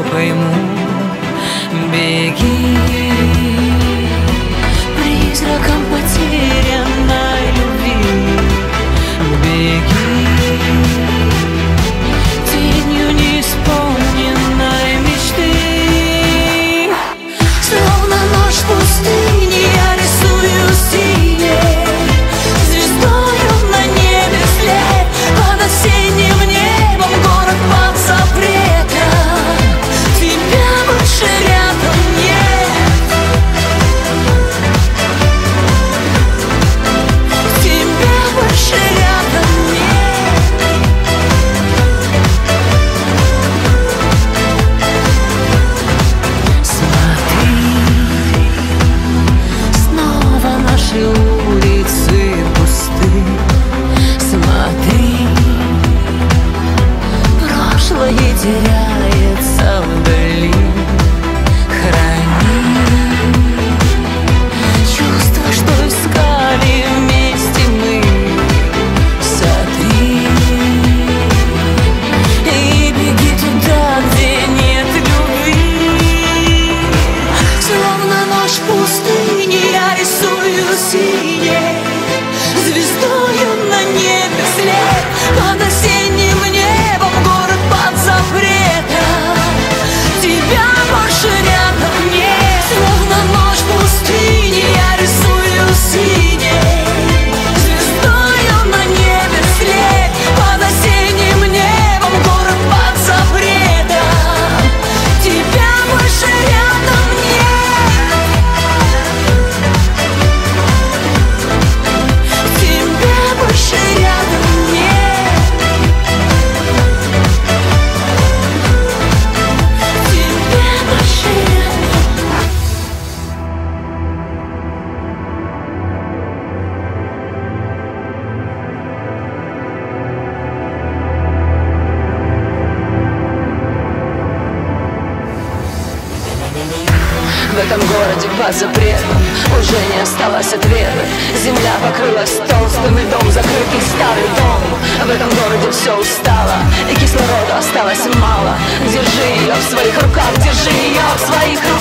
пойму. Беги, призраком потерянной любви. Беги, тенью неисполненной мечты. Словно ночь в пустыне я рисую синей звездою на небе след. Под осенним небом город под запретом. Тебя больше рядом нет. Тебя больше рядом нет. Смотри, снова наши улицы пусты. Смотри, прошлое теряется вдали. Храни чувства, что искали вместе мы. Сотри и беги туда, где нет любви. Словно ночь в пустыне я рисую синей звездою на небе след. Под осенним небом город под запретом. Тебя больше рядом нет. Словно ночь в пустыне я рисую синей звездою на небе след. Под осенним небом город под запретом. Тебя больше рядом нет. Тебя больше рядом нет. Тебя больше рядом. В этом городе под запретом уже не осталось ответа. Земля покрылась толстым льдом, закрытый старый дом. В этом городе все устало, и кислорода осталось мало. Держи ее в своих руках, держи ее в своих руках.